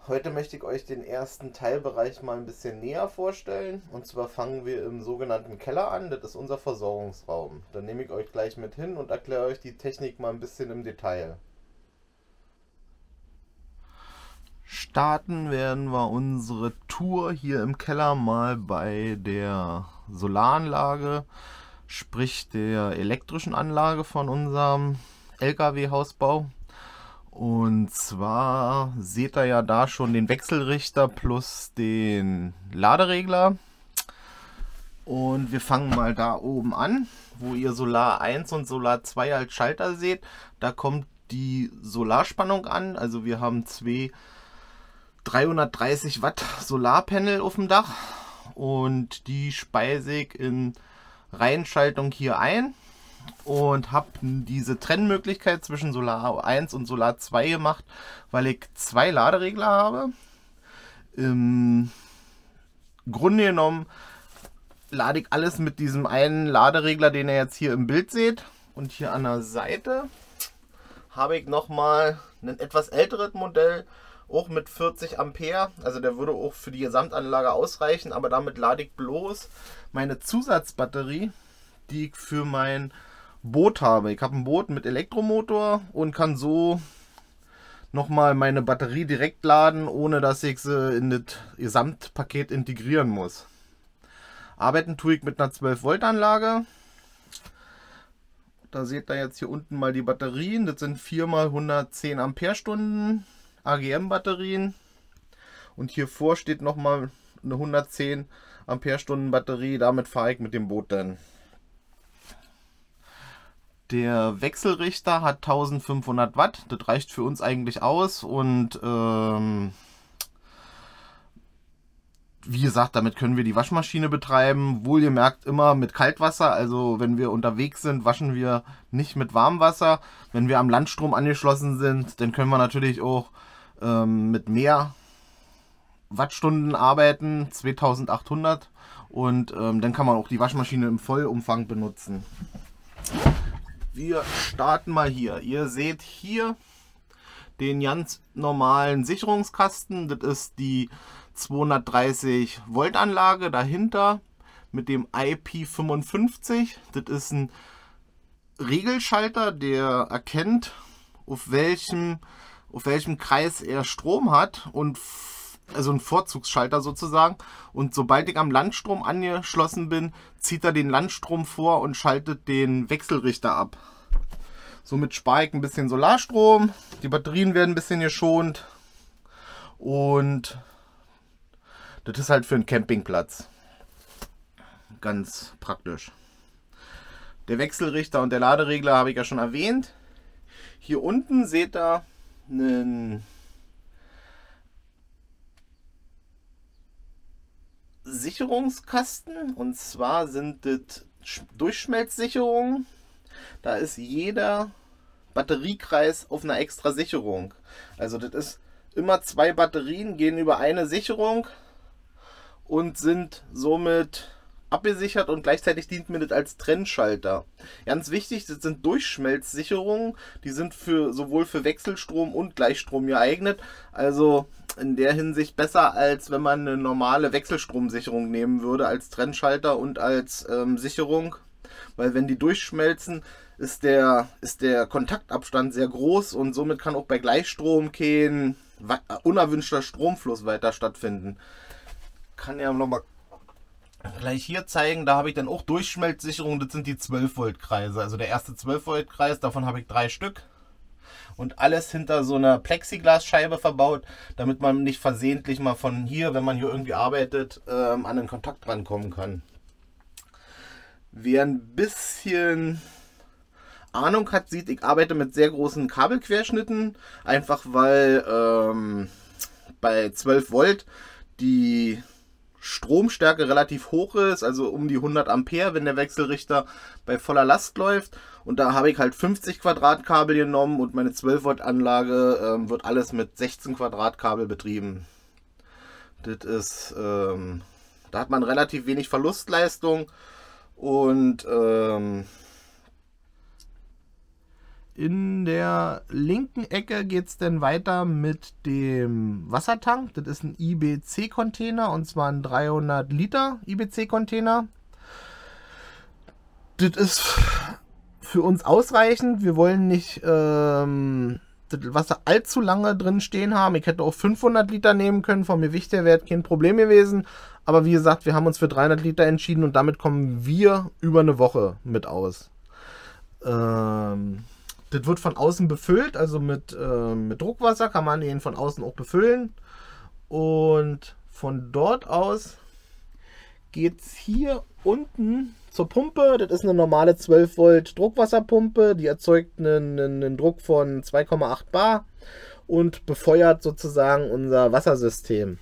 Heute möchte ich euch den ersten Teilbereich mal ein bisschen näher vorstellen. Und zwar fangen wir im sogenannten Keller an. Das ist unser Versorgungsraum. Dann nehme ich euch gleich mit hin und erkläre euch die Technik mal ein bisschen im Detail. Starten werden wir unsere Tour hier im Keller mal bei der Solaranlage, sprich der elektrischen Anlage von unserem LKW-Hausbau. Und zwar seht ihr ja da schon den Wechselrichter plus den Laderegler. Und wir fangen mal da oben an, wo ihr Solar 1 und Solar 2 als Schalter seht. Da kommt die Solarspannung an. Also wir haben zwei 330 Watt Solarpanel auf dem Dach. Und die speise ich in Reihenschaltung hier ein. Und habe diese Trennmöglichkeit zwischen Solar 1 und Solar 2 gemacht, weil ich zwei Laderegler habe. Im Grunde genommen lade ich alles mit diesem einen Laderegler, den ihr jetzt hier im Bild seht. Und hier an der Seite habe ich nochmal ein etwas älteres Modell, auch mit 40 Ampere. Also der würde auch für die Gesamtanlage ausreichen, aber damit lade ich bloß meine Zusatzbatterie, die ich für mein Boot habe. Ich habe ein Boot mit Elektromotor und kann so nochmal meine Batterie direkt laden, ohne dass ich sie in das Gesamtpaket integrieren muss. Arbeiten tue ich mit einer 12 Volt Anlage. Da seht ihr jetzt hier unten mal die Batterien. Das sind 4 x 110 Ampere-Stunden AGM Batterien. Und hier vor steht nochmal eine 110 Ampere-Stunden Batterie. Damit fahre ich mit dem Boot dann. Der Wechselrichter hat 1500 Watt, das reicht für uns eigentlich aus und wie gesagt, damit können wir die Waschmaschine betreiben, wohlgemerkt immer mit Kaltwasser, also wenn wir unterwegs sind, waschen wir nicht mit Warmwasser. Wenn wir am Landstrom angeschlossen sind, dann können wir natürlich auch mit mehr Wattstunden arbeiten, 2800 und dann kann man auch die Waschmaschine im Vollumfang benutzen. Wir starten mal hier. Ihr seht hier den ganz normalen Sicherungskasten. Das ist die 230 Volt Anlage dahinter mit dem IP55. Das ist ein Regelschalter, der erkennt, auf welchem Kreis er Strom hat, und also ein Vorzugsschalter sozusagen. Und sobald ich am Landstrom angeschlossen bin, zieht er den Landstrom vor und schaltet den Wechselrichter ab. Somit spare ich ein bisschen Solarstrom, die Batterien werden ein bisschen geschont und das ist halt für einen Campingplatz ganz praktisch. Der Wechselrichter und der Laderegler habe ich ja schon erwähnt. Hier unten seht ihr einen Sicherungskasten, und zwar sind das Durchschmelzsicherungen. Da ist jeder Batteriekreis auf einer extra Sicherung. Also das ist immer zwei Batterien, gehen über eine Sicherung und sind somit abgesichert, und gleichzeitig dient mir das als Trennschalter. Ganz wichtig, das sind Durchschmelzsicherungen, die sind sowohl für Wechselstrom und Gleichstrom geeignet. Also in der Hinsicht besser, als wenn man eine normale Wechselstromsicherung nehmen würde als Trennschalter und als Sicherung. Weil wenn die durchschmelzen, ist der Kontaktabstand sehr groß, und somit kann auch bei Gleichstrom kein unerwünschter Stromfluss weiter stattfinden. Kann ja nochmal gleich hier zeigen, da habe ich dann auch Durchschmelzsicherung, das sind die 12 Volt Kreise. Also der erste 12 Volt Kreis, davon habe ich 3 Stück. Und alles hinter so einer Plexiglasscheibe verbaut, damit man nicht versehentlich mal von hier, wenn man hier irgendwie arbeitet, an den Kontakt rankommen kann. Wer ein bisschen Ahnung hat, sieht, ich arbeite mit sehr großen Kabelquerschnitten, einfach weil bei 12 Volt die Stromstärke relativ hoch ist, also um die 100 Ampere, wenn der Wechselrichter bei voller Last läuft. Und da habe ich halt 50 Quadratkabel genommen, und meine 12 Volt Anlage wird alles mit 16 Quadratkabel betrieben. Das ist, da hat man relativ wenig Verlustleistung. Und in der linken Ecke geht es dann weiter mit dem Wassertank. Das ist ein IBC-Container, und zwar ein 300 Liter IBC-Container. Das ist für uns ausreichend. Wir wollen nicht das Wasser allzu lange drin stehen haben. Ich hätte auch 500 Liter nehmen können. Von mir Gewicht her wäre kein Problem gewesen. Aber wie gesagt, wir haben uns für 300 Liter entschieden und damit kommen wir über eine Woche mit aus. Das wird von außen befüllt, also mit Druckwasser kann man den von außen auch befüllen. Und von dort aus geht es hier unten zur Pumpe. Das ist eine normale 12 Volt Druckwasserpumpe. Die erzeugt einen Druck von 2,8 Bar und befeuert sozusagen unser Wassersystem.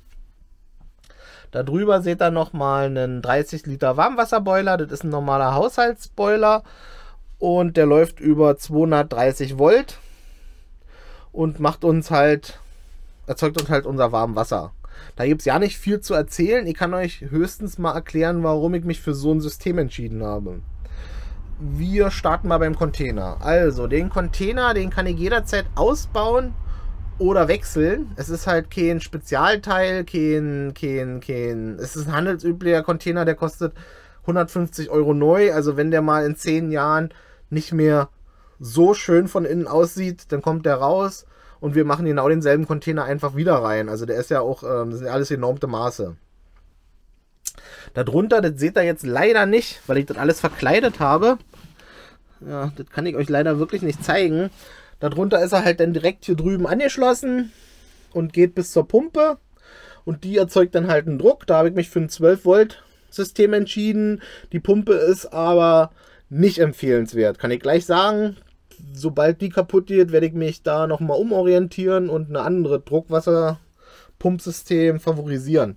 Darüber seht ihr nochmal einen 30 Liter Warmwasserboiler. Das ist ein normaler Haushaltsboiler. Und der läuft über 230 Volt und erzeugt uns halt unser warmes Wasser. Da gibt es ja nicht viel zu erzählen. Ich kann euch höchstens mal erklären, warum ich mich für so ein System entschieden habe. Wir starten mal beim Container. Also, den Container, den kann ich jederzeit ausbauen oder wechseln. Es ist halt kein Spezialteil, es ist ein handelsüblicher Container, der kostet 150 Euro neu. Also wenn der mal in 10 Jahren nicht mehr so schön von innen aussieht, dann kommt der raus und wir machen genau denselben Container einfach wieder rein. Also der ist ja auch, das sind ja alles genormte Maße. Darunter, das seht ihr jetzt leider nicht, weil ich das alles verkleidet habe. Ja, das kann ich euch leider wirklich nicht zeigen. Darunter ist er halt dann direkt hier drüben angeschlossen und geht bis zur Pumpe. Und die erzeugt dann halt einen Druck. Da habe ich mich für ein 12 Volt System entschieden. Die Pumpe ist aber nicht empfehlenswert. Kann ich gleich sagen. Sobald die kaputt geht, werde ich mich da nochmal umorientieren und eine andere Druckwasserpumpsystem favorisieren.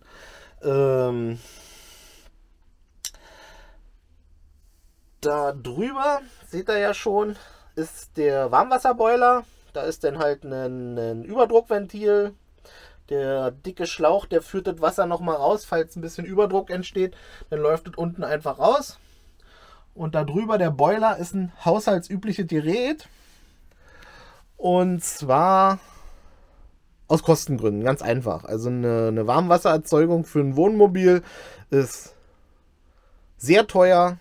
Da drüber, seht ihr ja schon, ist der Warmwasserboiler. Da ist dann halt ein Überdruckventil. Der dicke Schlauch, der führt das Wasser nochmal raus, falls ein bisschen Überdruck entsteht. Dann läuft es unten einfach raus. Und da drüber, der Boiler, ist ein haushaltsübliches Gerät. Und zwar aus Kostengründen, ganz einfach. Also eine Warmwassererzeugung für ein Wohnmobil ist sehr teuer.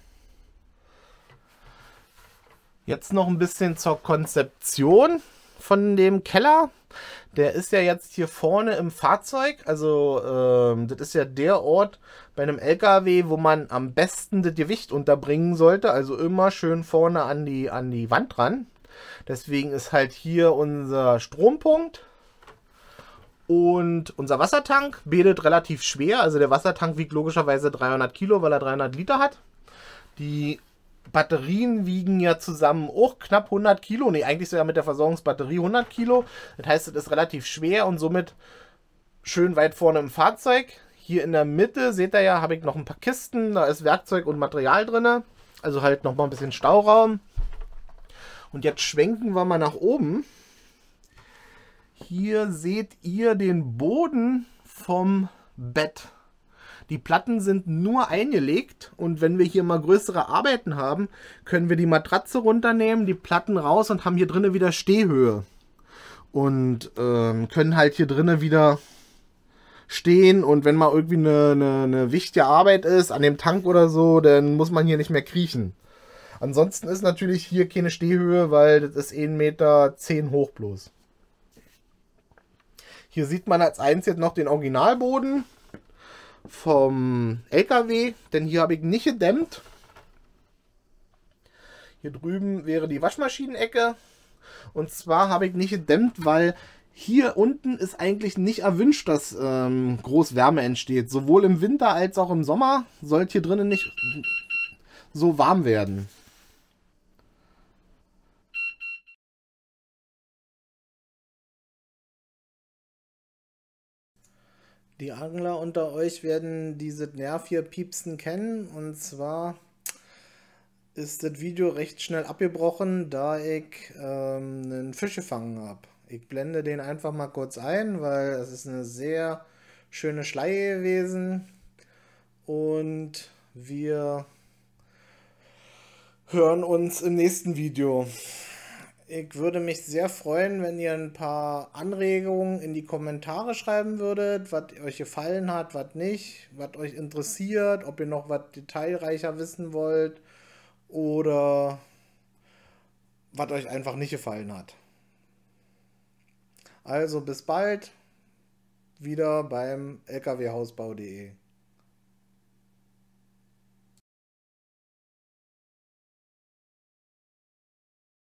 Jetzt noch ein bisschen zur Konzeption von dem Keller. Der ist ja jetzt hier vorne im Fahrzeug. Also das ist ja der Ort bei einem LKW, wo man am besten das Gewicht unterbringen sollte. Also immer schön vorne an die Wand ran. Deswegen ist halt hier unser Strompunkt. Und unser Wassertank betet relativ schwer. Also der Wassertank wiegt logischerweise 300 Kilo, weil er 300 Liter hat. Die Batterien wiegen ja zusammen auch knapp 100 Kilo. Ne, eigentlich sogar mit der Versorgungsbatterie 100 Kilo. Das heißt, es ist relativ schwer und somit schön weit vorne im Fahrzeug. Hier in der Mitte, seht ihr ja, habe ich noch ein paar Kisten. Da ist Werkzeug und Material drin. Also halt noch mal ein bisschen Stauraum. Und jetzt schwenken wir mal nach oben. Hier seht ihr den Boden vom Bett. Die Platten sind nur eingelegt und wenn wir hier mal größere Arbeiten haben, können wir die Matratze runternehmen, die Platten raus und haben hier drinnen wieder Stehhöhe. Und können halt hier drinnen wieder stehen und wenn mal irgendwie eine wichtige Arbeit ist, an dem Tank oder so, dann muss man hier nicht mehr kriechen. Ansonsten ist natürlich hier keine Stehhöhe, weil das ist 1,10 Meter hoch bloß. Hier sieht man als eins jetzt noch den Originalboden vom LKW, denn hier habe ich nicht gedämmt. Hier drüben wäre die Waschmaschinenecke. Und zwar habe ich nicht gedämmt, weil hier unten ist eigentlich nicht erwünscht, dass groß Wärme entsteht. Sowohl im Winter als auch im Sommer sollte hier drinnen nicht so warm werden. Die Angler unter euch werden dieses Nerv hier piepsen kennen. Und zwar ist das Video recht schnell abgebrochen, da ich einen Fisch gefangen habe. Ich blende den einfach mal kurz ein, weil es ist eine sehr schöne Schleie gewesen. Und wir hören uns im nächsten Video. Ich würde mich sehr freuen, wenn ihr ein paar Anregungen in die Kommentare schreiben würdet, was euch gefallen hat, was nicht, was euch interessiert, ob ihr noch was detailreicher wissen wollt oder was euch einfach nicht gefallen hat. Also bis bald wieder beim lkwhausbau.de.